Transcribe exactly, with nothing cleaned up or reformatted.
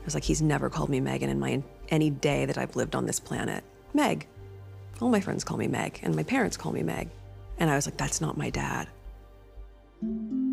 was like, he's never called me Meghan in my any day that I've lived on this planet. Meg. All my friends call me Meg, and my parents call me Meg. And I was like, that's not my dad.